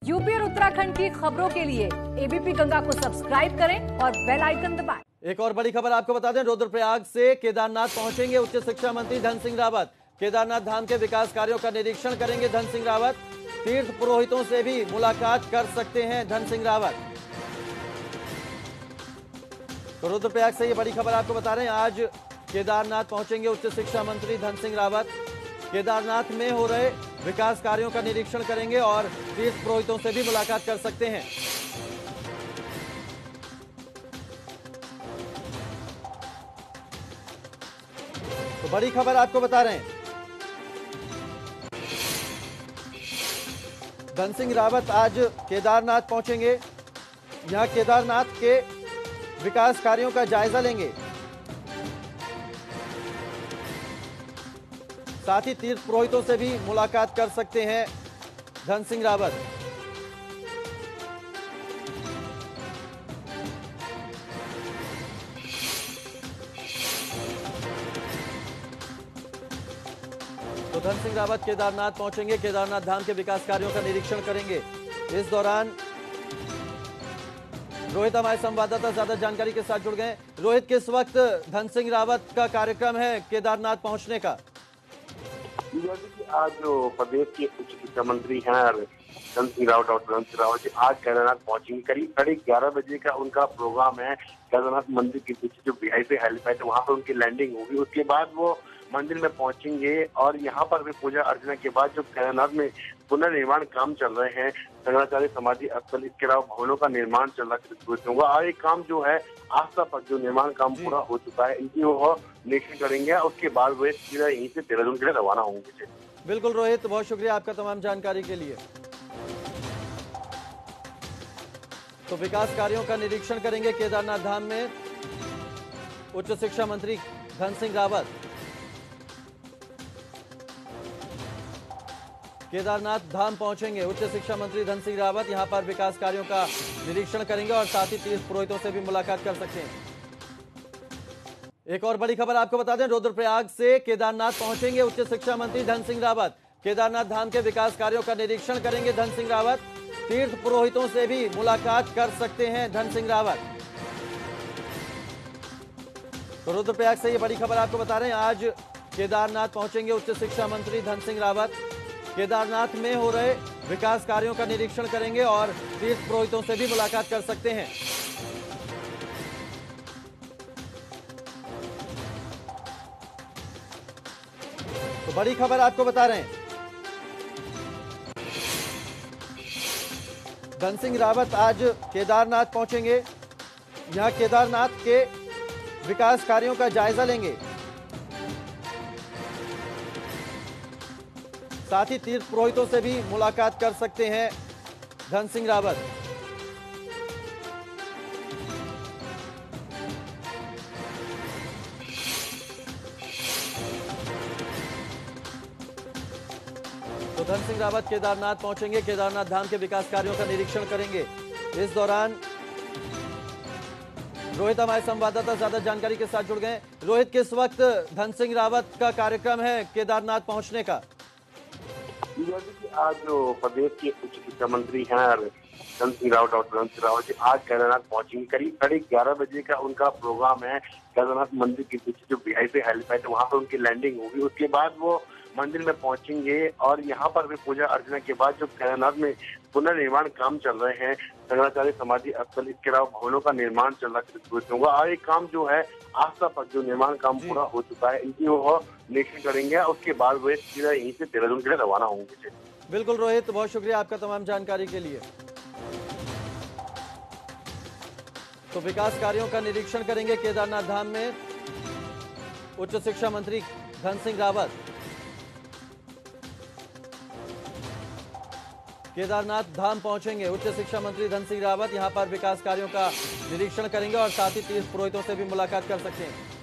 UP और उत्तराखंड की खबरों के लिए एबीपी गंगा को सब्सक्राइब करें और बेल आइकन दबाएं। एक और बड़ी खबर आपको बता दें, रुद्रप्रयाग से केदारनाथ पहुंचेंगे उच्च शिक्षा मंत्री धन सिंह रावत। केदारनाथ धाम के विकास कार्यों का निरीक्षण करेंगे धन सिंह रावत। तीर्थ पुरोहितों से भी मुलाकात कर सकते हैं धन सिंह रावत। तो रुद्रप्रयाग से ये बड़ी खबर आपको बता रहे हैं, आज केदारनाथ पहुंचेंगे उच्च शिक्षा मंत्री धन सिंह रावत। केदारनाथ में हो रहे विकास कार्यों का निरीक्षण करेंगे और तीर्थ पुरोहितों से भी मुलाकात कर सकते हैं। तो बड़ी खबर आपको बता रहे हैं, धन सिंह रावत आज केदारनाथ पहुंचेंगे। यहां केदारनाथ के विकास कार्यों का जायजा लेंगे, साथ ही तीर्थ पुरोहितों से भी मुलाकात कर सकते हैं धन सिंह रावत। तो धन सिंह रावत केदारनाथ पहुंचेंगे, केदारनाथ धाम के विकास कार्यों का निरीक्षण करेंगे। इस दौरान रोहित हमारे संवाददाता ज्यादा जानकारी के साथ जुड़ गए। रोहित, किस वक्त धन सिंह रावत का कार्यक्रम है केदारनाथ पहुंचने का? आज जो प्रदेश के उच्च शिक्षा मंत्री हैं धन सिंह रावत, डॉक्टर धन सिंह रावत जी आज केदारनाथ पहुंचेंगे। करीब 11:30 बजे का उनका प्रोग्राम है। केदारनाथ मंदिर के पीछे जो वीआईपी हेलीपैड है वहां पर उनकी लैंडिंग होगी। उसके बाद वो मंदिर में पहुंचेंगे और यहाँ पर भी पूजा अर्चना के बाद जो केदारनाथ में पुनर्निर्माण काम चल रहे हैं, शंकराचार्य समाधि स्थल, इसके अलावा भवनों का निर्माण चल रहा है और एक काम जो है आस्था पर जो निर्माण काम पूरा हो चुका है, इनकी वो निरीक्षण करेंगे। उसके बाद वे सीधा यहीं से देहरादून के लिए रवाना होंगे। बिल्कुल रोहित, बहुत शुक्रिया आपका तमाम जानकारी के लिए। तो विकास कार्यों का निरीक्षण करेंगे केदारनाथ धाम में उच्च शिक्षा मंत्री धन सिंह रावत। केदारनाथ धाम पहुंचेंगे उच्च शिक्षा मंत्री धन सिंह रावत। यहां पर विकास कार्यों का निरीक्षण करेंगे और साथ ही तीर्थ पुरोहितों से भी मुलाकात कर सकते हैं। एक और बड़ी खबर आपको बता दें, रुद्रप्रयाग से केदारनाथ पहुंचेंगे उच्च शिक्षा मंत्री धन सिंह रावत। केदारनाथ धाम के विकास कार्यों का निरीक्षण करेंगे धन सिंह रावत। तीर्थ पुरोहितों से भी मुलाकात कर सकते हैं धन सिंह रावत। तो रुद्रप्रयाग से ये बड़ी खबर आपको बता रहे हैं, आज केदारनाथ पहुंचेंगे उच्च शिक्षा मंत्री धन सिंह रावत। केदारनाथ में हो रहे विकास कार्यों का निरीक्षण करेंगे और तीर्थ पुरोहितों से भी मुलाकात कर सकते हैं। तो बड़ी खबर आपको बता रहे हैं, धन सिंह रावत आज केदारनाथ पहुंचेंगे। यहां केदारनाथ के विकास कार्यों का जायजा लेंगे, साथ ही तीर्थ पुरोहितों से भी मुलाकात कर सकते हैं धन सिंह रावत। तो धन सिंह रावत केदारनाथ पहुंचेंगे, केदारनाथ धाम के विकास कार्यों का निरीक्षण करेंगे। इस दौरान रोहित हमारे संवाददाता ज्यादा जानकारी के साथ जुड़ गए। रोहित, किस वक्त धन सिंह रावत का कार्यक्रम है केदारनाथ पहुंचने का? आज जो प्रदेश के उच्च शिक्षा मंत्री हैं धन सिंह रावत, डॉक्टर धन सिंह रावत जी आज केदारनाथ पहुंचेंगे। करीब 11:30 बजे का उनका प्रोग्राम है। केदारनाथ मंदिर के पीछे जो वीआईपी हेलीपैड है वहां पर उनकी लैंडिंग होगी। उसके बाद वो मंदिर में पहुंचेंगे और यहाँ पर भी पूजा अर्चना के बाद जो केदारनाथ में पुनर्निर्माण काम चल रहे हैं, शंकराचार्य समाधि स्थल, इसके अलावा भवनों का निर्माण चल रहा है और एक काम जो है आस्था पर जो निर्माण काम पूरा हो चुका है, इनकी वो निरीक्षण करेंगे। उसके बाद वे सीधा यहीं से देहरादून के लिए रवाना होंगे। बिल्कुल रोहित, बहुत शुक्रिया आपका तमाम जानकारी के लिए। तो विकास कार्यों का निरीक्षण करेंगे केदारनाथ धाम में उच्च शिक्षा मंत्री धन सिंह रावत। केदारनाथ धाम पहुंचेंगे उच्च शिक्षा मंत्री धन सिंह रावत। यहां पर विकास कार्यों का निरीक्षण करेंगे और साथ ही तीर्थ पुरोहितों से भी मुलाकात कर सकते हैं।